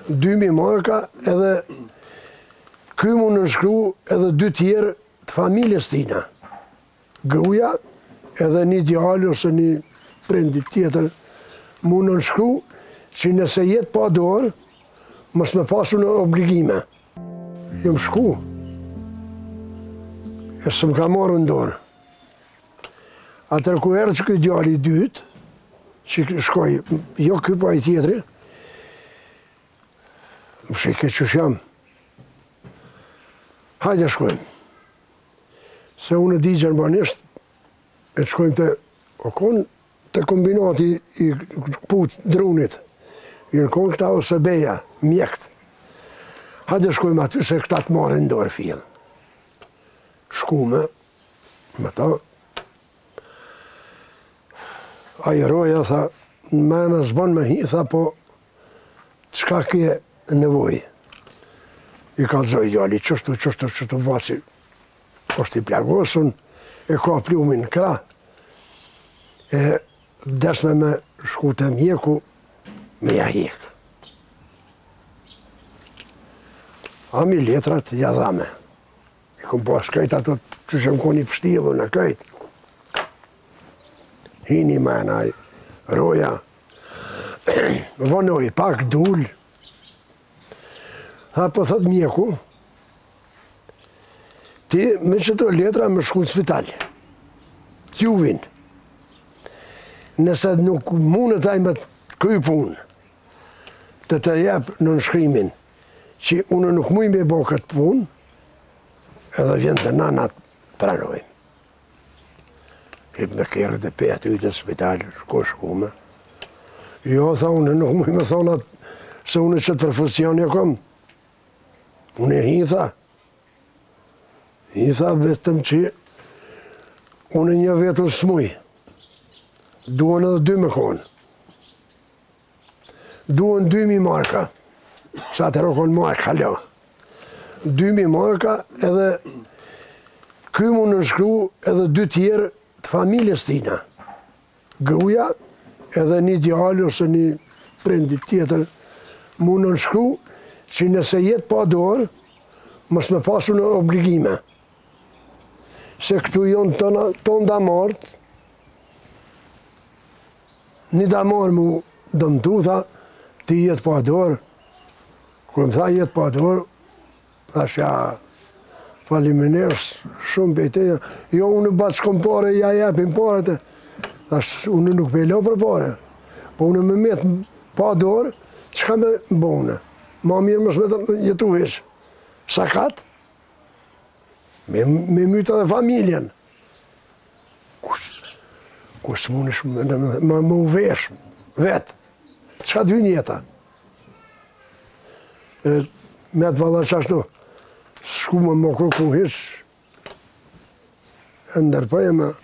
2.000 marka edhe ky mu nënshkru edhe 2 tjerë të familjes tina. Gruja edhe një djalë ose një prindit tjetër mu nënshkru që nëse jetë pa dorë, mos me pasu në obligime. Jëm shku, e së më ka marrë në dorë. Atër ku erë që këj djali i dytë, që shkoj, jo këj pa i tjetëri, më shike që jam. Hajde shkojmë. Se unë e di gjermanisht, e të shkojmë të okon, të kombinati i put drunit. I në konë këta ose beja, mjekt. Hajde shkojmë aty se këta të marrin në dorë fjellë. Shkume, me ta. Aja roja tha, në mena zban me hi, tha po, qka kje nevoj? I kalzoj djali, qështu baci, është i plagosun, e ka plumin në kra. E desme me shku të mjeku, me ja hik. Ami letrat, ja dhame. I kom pas kajt ato që shëm koni pështivë në kajt. Hini menaj, roja, vonoj pak dull. Tha po thot mjeku, ti me qëto letra me shku në spital. T'juvin. Nëse nuk mune taj me këj punë, të jep në nënshkrimin, që unë nuk muj me bo këtë punë, edhe vjen të nanat pranojnë. Hip me kërët e petë ujtë në spital, shkume. Jo, tha, unë nuk muj me thonat se unë qëtë profesion e kom. Unë e hi, tha. Hi, tha, vetëm që unë një vetë s'muj. Duhen edhe 2 me konë. Duhen 2.000 marka. Sa të rokon marka, halo. 2.000 marka edhe ky mu nënshkru edhe 2 tjerë të familjes tina. Gruja edhe një djalë ose një prindit tjetër mu nënshkru që nëse jetë pa dorë, mos me pasu në obligime. Se këtu jonë tonë damartë, një damarë mu dëmtu, tha, ti jetë pa dorë. Kërë më tha jetë pa dorë, thash ja, faliminers, shumë pejteja. Jo, unë batë s'kom pare, ja jepim parete. Thash, unë nuk pejlo për pare. Po unë me metë pa dorë, qka me bëune? Ma mirë mos me jetu veç. Sakat? Me myta dhe familjen. Kusë mund është më uvesh, vetë. Qa dy njeta? Me të valla qashtu, shku më kërku hish, e ndërprejme,